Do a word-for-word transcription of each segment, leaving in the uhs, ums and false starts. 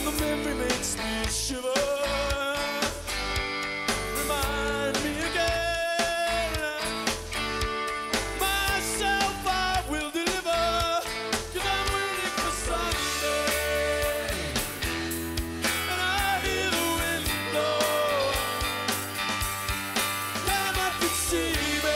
the memory makes me shiver. Remind me again, myself I will deliver, 'cause I'm waiting for Sunday, and I hear the wind blow. Come up and see me.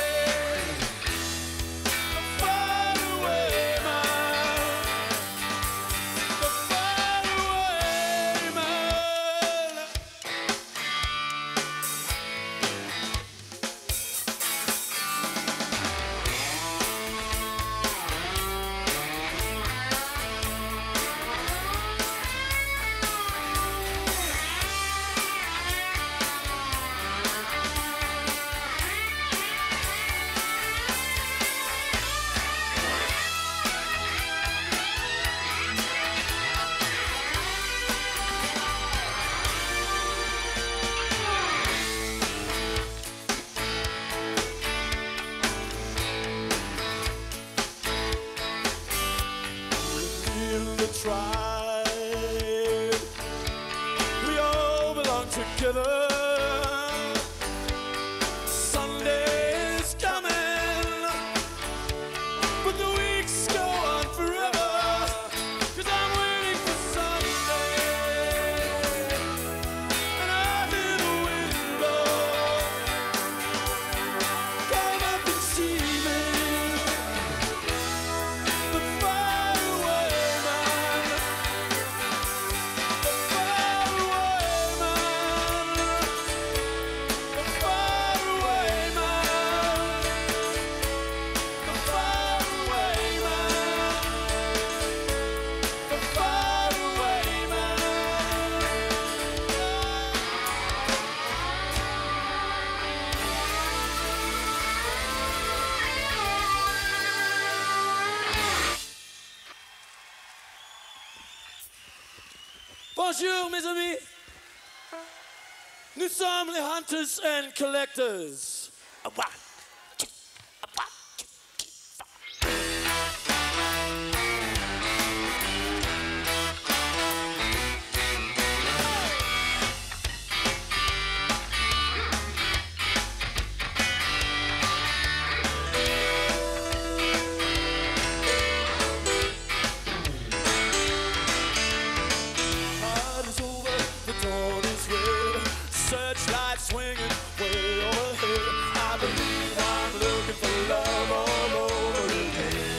Tribe, we all belong together. Sunday is coming, but the weeks go on forever, 'cause I'm waiting for Sunday, and I hear the wind blow. Come up and see me, but far away. Bonjour mes amis, nous sommes les Hunters and Collectors. Searchlight swinging way overhead. I believe I'm looking for love all over again.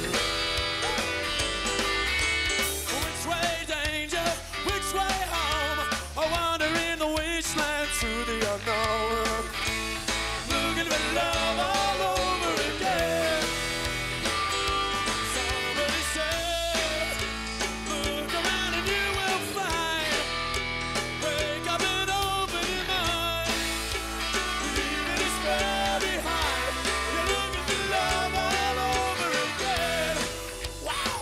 Which way danger, which way home? I wander in the wasteland through the unknown, looking for love all over again. Somebody said, look around and you will find. Wake up and open your mind. Leaving is far behind. You're looking for love all over again. Wow!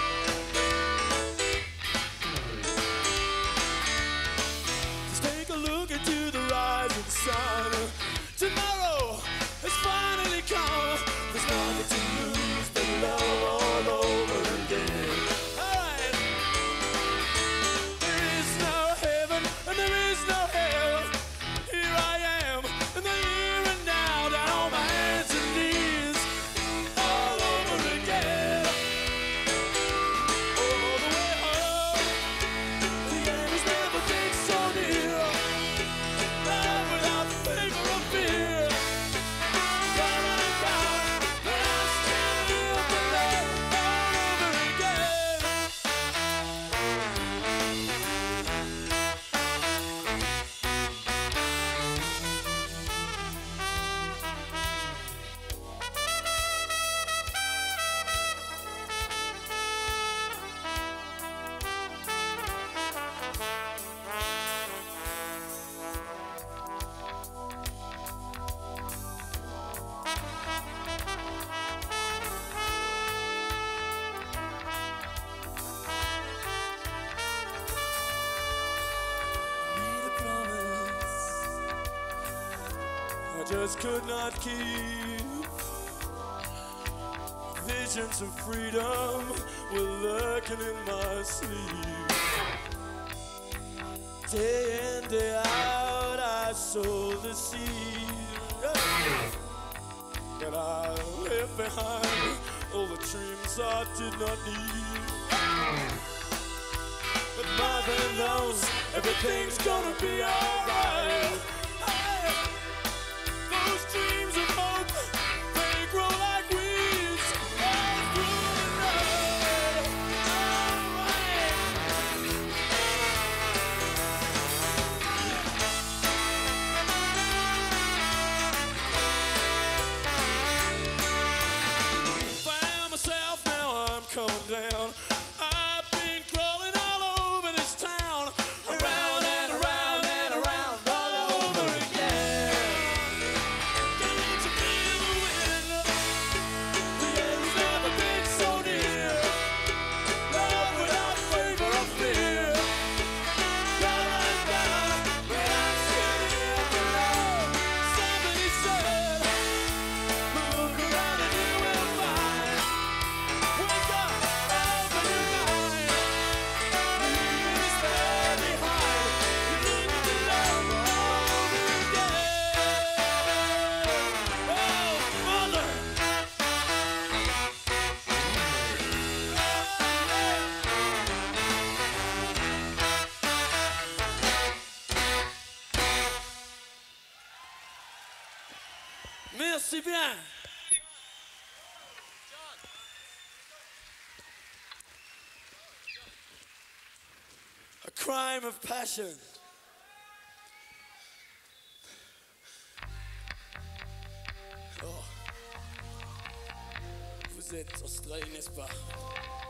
Just take a look into the rising sun. Tomorrow has finally come. There's nothing to lose but love all over again. Alright. There is no heaven and there is no hell. Here I am in the here and now, down on my hands and knees, all over again. All the way home, the end has never been so near. Love without favor or fear. Running around, but I still feel the love all over again. Made a promise I just could not keep. Visions of freedom were lurking in my sleep. Day in, day out, I sow the seed. But I left behind all the dreams I did not need. But mother knows everything's gonna be alright. Hey, those dreams of hope, they grow like weeds all through the night. Found myself, now I'm coming down. I've been crawling all over this town, around and around and around all over again. Don't you feel the wind? The end's never been so near. Love without favor or fear. Going down, but I'm sitting below. Somebody said, look around and you will find. Wake up, open your mind. Leaving this bed behind. You need to love all over again. Oh, mother. Merci bien. A crime of passion. Oh. Vous êtes australien, n'est-ce pas?